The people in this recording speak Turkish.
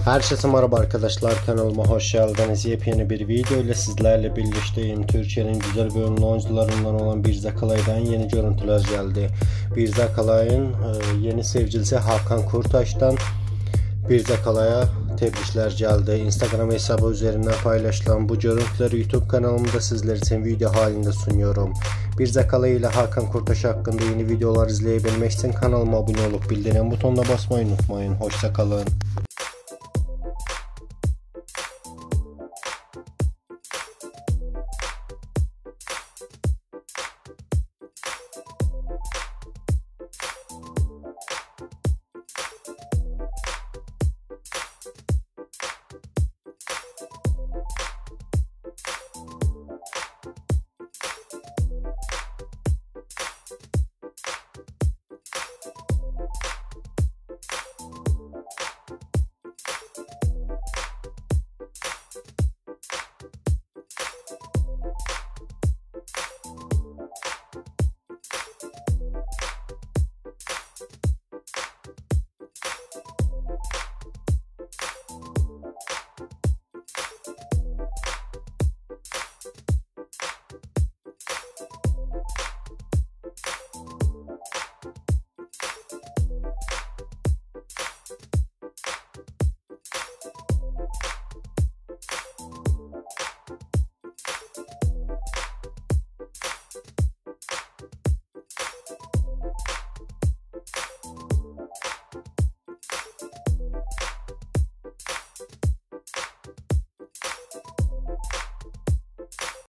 Herkese merhaba arkadaşlar, kanalıma hoş geldiniz. Yepyeni bir video ile sizlerle birlikteyim. Türkiye'nin güzel ve ünlü oyuncularından olan Birza Kalay'dan yeni görüntüler geldi. Birza Kalay'ın yeni sevgilisi Hakan Kurtaş'tan Birza Kalay'a tebrikler geldi. Instagram hesabı üzerinden paylaşılan bu görüntüleri YouTube kanalımda sizler için video halinde sunuyorum. Birza Kalay ile Hakan Kurtaş hakkında yeni videolar izleyebilmek için kanalıma abone olup bildirim butonuna basmayı unutmayın. Hoşça kalın.